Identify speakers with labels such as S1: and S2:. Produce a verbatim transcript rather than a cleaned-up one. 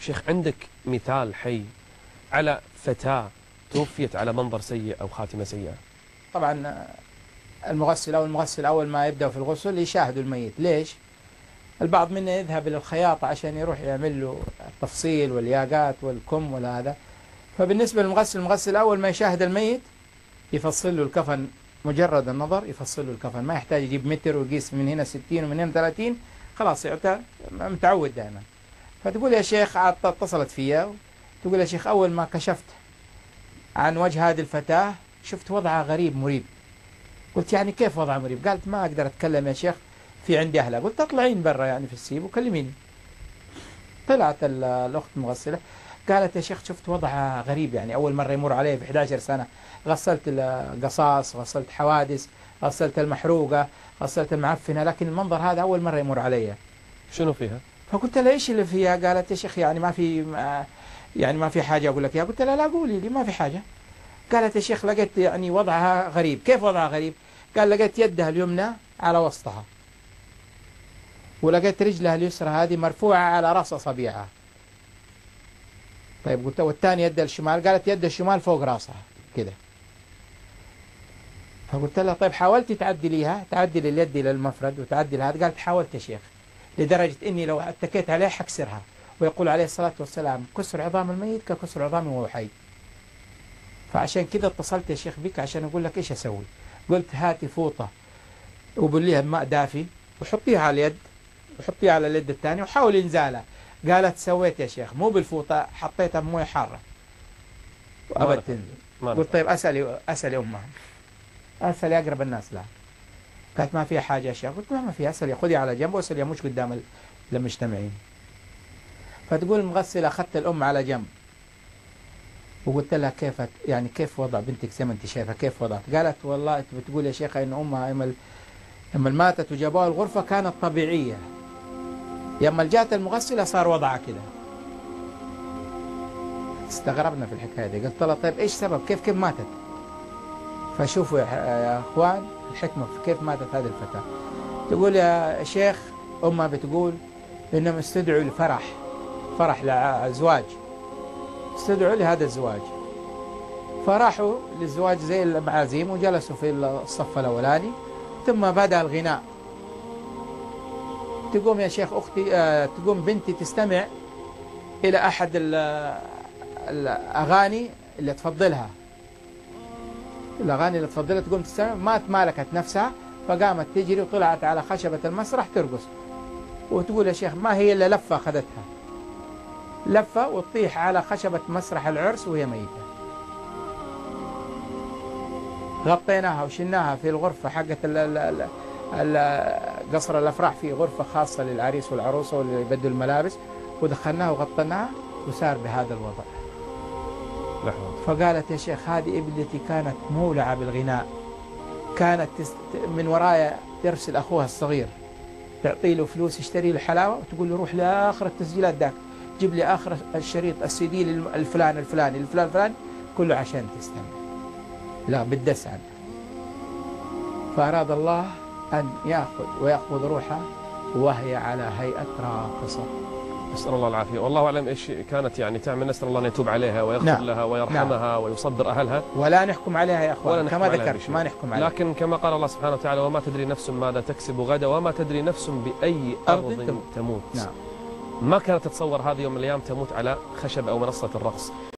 S1: شيخ عندك مثال حي على فتاة توفيت على منظر سيء أو خاتمة سيئة؟
S2: طبعا المغسل أو المغسل أول ما يبدأ في الغسل يشاهدوا الميت. ليش؟ البعض منا يذهب إلى الخياطة عشان يروح يعمل له التفصيل والياقات والكم والهذا. فبالنسبة للمغسل، المغسل أول ما يشاهد الميت يفصل له الكفن، مجرد النظر يفصل له الكفن، ما يحتاج يجيب متر ويقيس من هنا ستين ومن هنا ثلاثين، خلاص يعطى متعود دائما. فتقول يا شيخ، اتصلت فيا تقول يا شيخ أول ما كشفت عن وجه هذه الفتاة شفت وضعها غريب مريب. قلت يعني كيف وضعها مريب؟ قالت ما أقدر أتكلم يا شيخ، في عندي أهلها. قلت اطلعين برا يعني في السيب وكلميني. طلعت الأخت المغسلة قالت يا شيخ شفت وضعها غريب، يعني أول مرة يمر علي في إحدى عشرة سنة. غسلت القصاص، غسلت حوادث، غسلت المحروقة، غسلت المعفنة، لكن المنظر هذا أول مرة يمر علي.
S1: شنو فيها؟
S2: فقلت لها إيش اللي فيها؟ قالت يا شيخ يعني ما في يعني ما في حاجة أقول لك يا. قلت لها لا قولي لي ما في حاجة. قالت يا شيخ لقيت يعني وضعها غريب. كيف وضعها غريب؟ قال لقيت يدها اليمنى على وسطها، ولقيت رجلها اليسرى هذه مرفوعة على رأس أصابعها. طيب قلت والثاني يدها الشمال؟ قالت يدها الشمال فوق رأسها كده. فقلت لها طيب حاولتي تعدليها، تعدل اليد إلى المفرد وتعدل هذا؟ قالت حاولت يا شيخ، لدرجة إني لو اتكيت عليها حكسرها. ويقول عليه الصلاة والسلام كسر عظام الميت ككسر عظام وهو حي. فعشان كذا اتصلت يا شيخ بك عشان أقول لك إيش أسوي. قلت هاتي فوطة وبليها بماء دافي وحطيها على اليد وحطيها على اليد الثانية وحاول إنزالها. قالت سويت يا شيخ، مو بالفوطة، حطيتها بمويه حارة وأبد تنزل. قلت طيب أسألي أسألي أمها، أسألي أقرب الناس لها. قالت ما فيها حاجة يا شيخ. قلت ما ما فيها، أسألي خذي على جنب وأسألي مش قدام المجتمعين. فتقول المغسلة أخذت الأم على جنب وقلت لها كيف يعني كيف وضع بنتك زي ما أنت شايفة كيف وضعت؟ قالت والله أنت بتقول يا شيخة إن أمها يوم لما ماتت وجابوها الغرفة كانت طبيعية، لما جاءت المغسلة صار وضعها كده. استغربنا في الحكاية دي. قلت لها طيب إيش سبب كيف كيف ماتت؟ فشوفوا يا أخوان الحكمة في كيف ماتت هذه الفتاة. تقول يا شيخ أمها بتقول إنهم استدعوا لفرح، فرح لزواج، استدعوا لهذا الزواج، فراحوا للزواج زي المعازيم وجلسوا في الصف الأولاني، ثم بدأ الغناء. تقوم يا شيخ أختي آه تقوم بنتي تستمع إلى أحد الأغاني اللي تفضلها، الأغاني اللي تفضلها تقوم تستمع، ما تمالكت نفسها فقامت تجري وطلعت على خشبة المسرح ترقص. وتقول يا شيخ ما هي إلا لفة أخذتها، لفة وتطيح على خشبة مسرح العرس وهي ميتة. غطيناها وشلناها في الغرفة حقت قصر الأفراح، في غرفة خاصة للعريس والعروسة واللي يبدوا الملابس، ودخلناها وغطيناها وصار بهذا الوضع. فقالت يا شيخ هذه ابنتي كانت مولعة بالغناء، كانت من ورايا ترسل أخوها الصغير تعطي له فلوس يشتري له حلاوة وتقول له روح لآخر التسجيلات ذاك جيب لي آخر الشريط السي دي الفلان الفلاني الفلان الفلاني كله عشان تستمع. لا بالدس عنها. فأراد الله أن يأخذ ويأخذ روحها وهي على هيئة راقصة.
S1: نسأل الله العافية. والله أعلم إيش كانت يعني تعمل. نسأل الله أن يتوب عليها ويغفر
S2: نعم.
S1: لها ويرحمها نعم. ويصبر أهلها.
S2: ولا نحكم عليها يا أخوان كما ذكرت، ما نحكم عليها.
S1: لكن كما قال الله سبحانه وتعالى وما تدري نفس ماذا تكسب غدا وما تدري نفس بأي أرض, أرض تموت.
S2: نعم.
S1: ما كانت تتصور هذه يوم من الأيام تموت على خشب أو منصة الرقص.